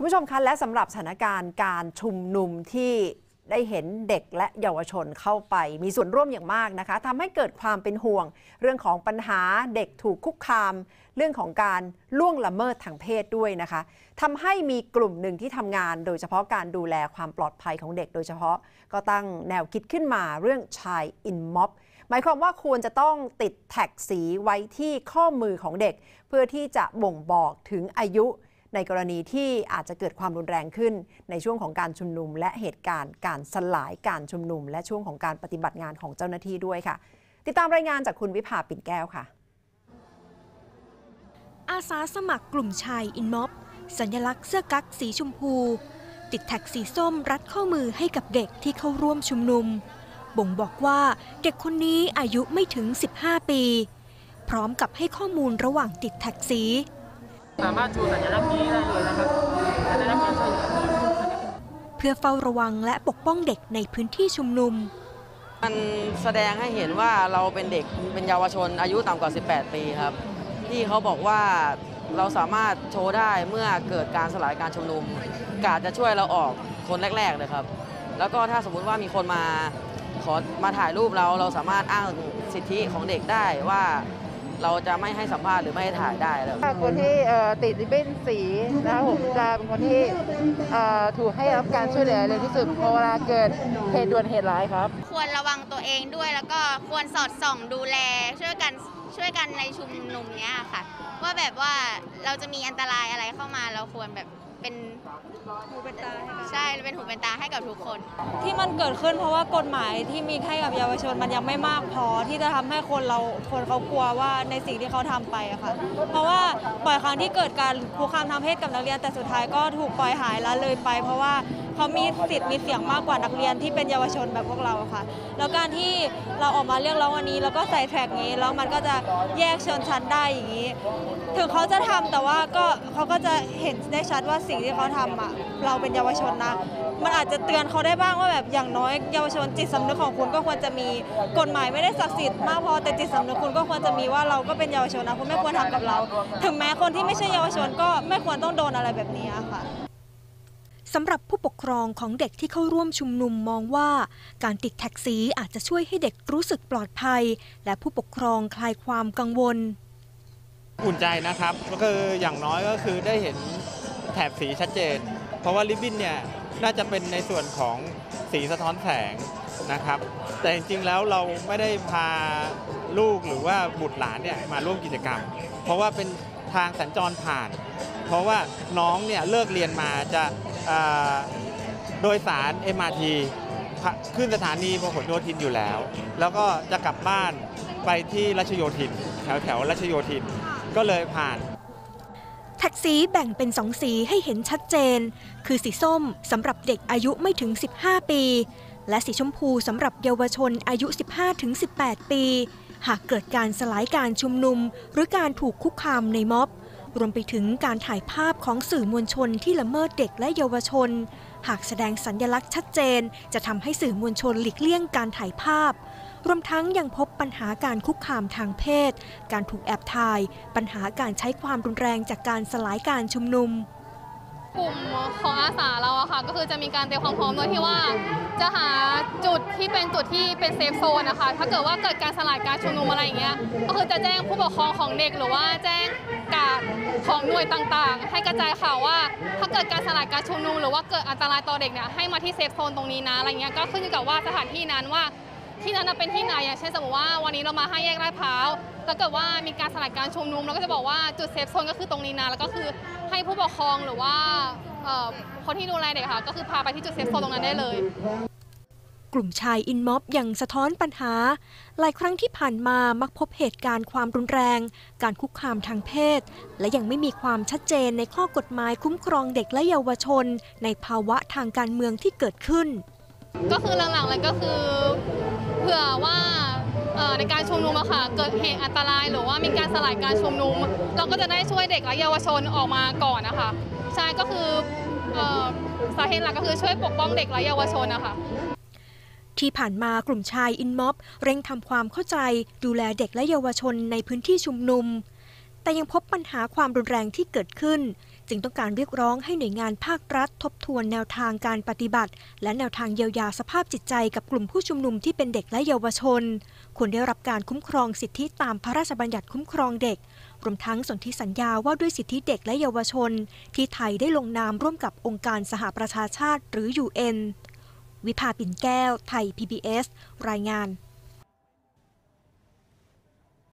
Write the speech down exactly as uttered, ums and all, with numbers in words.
คุณผู้ชมคะและสำหรับสถานการณ์การชุมนุมที่ได้เห็นเด็กและเยาวชนเข้าไปมีส่วนร่วมอย่างมากนะคะทำให้เกิดความเป็นห่วงเรื่องของปัญหาเด็กถูกคุกคามเรื่องของการล่วงละเมิดทางเพศด้วยนะคะทำให้มีกลุ่มหนึ่งที่ทำงานโดยเฉพาะการดูแลความปลอดภัยของเด็กโดยเฉพาะก็ตั้งแนวคิดขึ้นมาเรื่อง Child in Mob หมายความว่าควรจะต้องติดแท็กสีไว้ที่ข้อมือของเด็กเพื่อที่จะบ่งบอกถึงอายุในกรณีที่อาจจะเกิดความรุนแรงขึ้นในช่วงของการชุมนุมและเหตุการณ์การสลายการชุมนุมและช่วงของการปฏิบัติงานของเจ้าหน้าที่ด้วยค่ะติดตามรายงานจากคุณวิภาปิ่นแก้วค่ะอาสาสมัครกลุ่มชายอินม็อบสัญลักษณ์เสื้อกั๊กสีชมพูติดแท็กสีส้มรัดข้อมือให้กับเด็กที่เข้าร่วมชุมนุมบ่งบอกว่าเด็กคนนี้อายุไม่ถึงสิบห้าปีพร้อมกับให้ข้อมูลระหว่างติดแท็กสีสามารถชูสัญลักษณ์นี้ได้เลยนะครับสัญลักษณ์การช่วยเหลือเพื่อเฝ้าระวังและปกป้องเด็กในพื้นที่ชุมนุมมันแสดงให้เห็นว่าเราเป็นเด็กเป็นเยาวชนอายุต่ำกว่าสิบแปดปีครับที่เขาบอกว่าเราสามารถโชว์ได้เมื่อเกิดการสลายการชุมนุมกาดจะช่วยเราออกคนแรกๆเลยครับแล้วก็ถ้าสมมุติว่ามีคนมาขอมาถ่ายรูปเราเราสามารถอ้างสิทธิของเด็กได้ว่าเราจะไม่ให้สัมภาษณ์หรือไม่ให้ถ่ายได้แล้วคนที่ติดริบบิ้นสีนะครับผมจะเป็นคนที่ถูกให้รับการช่วยเหลือเร็วที่สุดเพราะเวลาเกิดเหตุด่วนเหตุร้ายครับควรระวังตัวเองด้วยแล้วก็ควรสอดส่องดูแลช่วยกันช่วยกันในชุมนุมเนี้ยค่ะว่าแบบว่าเราจะมีอันตรายอะไรเข้ามาเราควรแบบเป็นหูเป็นตาใช่เป็นหูเป็นตาให้กับทุกคนที่มันเกิดขึ้นเพราะว่ากฎหมายที่มีให้กับเยาวชนมันยังไม่มากพอที่จะทำให้คนเราคนเขากลัวว่าในสิ่งที่เขาทำไปอะค่ะเพราะว่าบ่อยครั้งที่เกิดการคุกคามทางเพศกับนักเรียนแต่สุดท้ายก็ถูกปล่อยหายละเลยไปเพราะว่าเขามีสิทธิ์มีเสียงมากกว่านักเรียนที่เป็นเยาวชนแบบพวกเราค่ะแล้วการที่เราออกมาเรียกร้องวันนี้แล้วก็ใส่แทร็กนี้แล้วมันก็จะแยกชนชั้นได้อย่างนี้ถึงเขาจะทำแต่ว่าก็เขาก็จะเห็นได้ชัดว่าสิ่งที่เขาทำอ่ะเราเป็นเยาวชนนะมันอาจจะเตือนเขาได้บ้างว่าแบบอย่างน้อยเยาวชนจิตสำนึกของคุณก็ควรจะมีกฎหมายไม่ได้ศักดิ์สิทธิ์มากพอแต่จิตสำนึกคุณก็ควรจะมีว่าเราก็เป็นเยาวชนนะคุณไม่ควรทำกับเราถึงแม้คนที่ไม่ใช่เยาวชนก็ไม่ควรต้องโดนอะไรแบบนี้ค่ะสำหรับผู้ปกครองของเด็กที่เข้าร่วมชุมนุมมองว่าการติดแท็กสีอาจจะช่วยให้เด็กรู้สึกปลอดภัยและผู้ปกครองคลายความกังวลอุ่นใจนะครับก็คืออย่างน้อยก็คือได้เห็นแถบสีชัดเจนเพราะว่าริบบิ้นเนี่ยน่าจะเป็นในส่วนของสีสะท้อนแสงนะครับแต่จริงๆแล้วเราไม่ได้พาลูกหรือว่าบุตรหลานเนี่ยมาร่วมกิจกรรมเพราะว่าเป็นทางสัญจรผ่านเพราะว่าน้องเนี่ยเลิกเรียนมาจะโดยสาร เอ็ม อาร์ ที ขึ้นสถานีพหลโยธินอยู่แล้วแล้วก็จะกลับบ้านไปที่รัชโยธินแถวแถวรัชโยธินก็เลยผ่านแท็กสีแบ่งเป็นสองสีให้เห็นชัดเจนคือสีส้มสำหรับเด็กอายุไม่ถึงสิบห้าปีและสีชมพูสำหรับเยาวชนอายุ สิบห้าถึงสิบแปด ปีหากเกิดการสลายการชุมนุมหรือการถูกคุกคามในม็อบรวมไปถึงการถ่ายภาพของสื่อมวลชนที่ละเมิดเด็กและเยาวชนหากแสดงสัญลักษณ์ชัดเจนจะทำให้สื่อมวลชนหลีกเลี่ยงการถ่ายภาพรวมทั้งยังพบปัญหาการคุกคามทางเพศการถูกแอบถ่ายปัญหาการใช้ความรุนแรงจากการสลายการชุมนุมกลุ่มของอาสาเราอะค่ะก็คือจะมีการเตรียมความพร้อมโดยที่ว่าจะหาจุดที่เป็นจุดที่เป็นเซฟโซนนะคะถ้าเกิดว่าเกิดการสลายการชุมนุมอะไรอย่างเงี้ยก็คือจะแจ้งผู้ปกครองของเด็กหรือว่าแจ้งการของหน่วยต่างๆให้กระจายข่าวว่าถ้าเกิดการสลายการชุมนุมหรือว่าเกิดอันตรายต่อเด็กเนี่ยให้มาที่เซฟโซนตรงนี้นะอะไรเงี้ยก็ขึ้นอยู่กับว่าสถานที่นั้นว่าที่นั้นเป็นที่ไหนอย่างเช่นสมมติว่าวันนี้เรามาห้าแยกลาดพร้าวถ้าเกิดว่ามีการสลายการชุมนุมเราก็จะบอกว่าจุดเซฟโซนก็คือตรงนี้นะแล้วก็คือให้ผู้ปกครองหรือว่าคนที่ดูแลเด็กค่ะก็คือพาไปที่จุดเซฟโซนตรงนั้นได้เลยกลุ่มชายอินม็อบยังสะท้อนปัญหาหลายครั้งที่ผ่านมามักพบเหตุการณ์ความรุนแรงการคุกคามทางเพศและยังไม่มีความชัดเจนในข้อกฎหมายคุ้มครองเด็กและเยาวชนในภาวะทางการเมืองที่เกิดขึ้นก็คือหลังๆเลยก็คือเผื่อว่าในการชุมนุมอะค่ะเกิดเหตุอันตรายหรือว่ามีการสลายการชุมนุมเราก็จะได้ช่วยเด็กและเยาวชนออกมาก่อนนะคะใช่ก็คือสาเหตุหลักก็คือช่วยปกป้องเด็กและเยาวชนนะคะที่ผ่านมากลุ่มชายอินม็อบเร่งทำความเข้าใจดูแลเด็กและเยาวชนในพื้นที่ชุมนุมแต่ยังพบปัญหาความรุนแรงที่เกิดขึ้นจึงจึงต้องการเรียกร้องให้หน่วยงานภาครัฐทบทวนแนวทางการปฏิบัติและแนวทางเยียวยาสภาพจิตใจกับกลุ่มผู้ชุมนุมที่เป็นเด็กและเยาวชนควรได้รับการคุ้มครองสิทธิตามพระราชบัญญัติคุ้มครองเด็กรวมทั้งสนธิสัญญาว่าด้วยสิทธิเด็กและเยาวชนที่ไทยได้ลงนามร่วมกับองค์การสหประชาชาติหรือ ยู เอ็น วิภาปิ่นแก้วไทย พี บี เอส รายงาน